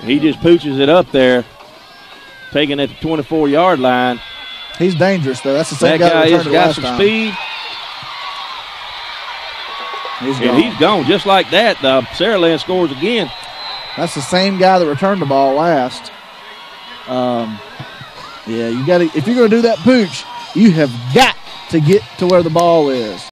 He just pooches it up there, taking it to the 24-yard line. He's dangerous, though. That's the same that guy has got last some time. speed. He's gone just like that. Saraland scores again. That's the same guy that returned the ball last. Yeah, you got to. If you're going to do that pooch, you have got to get to where the ball is.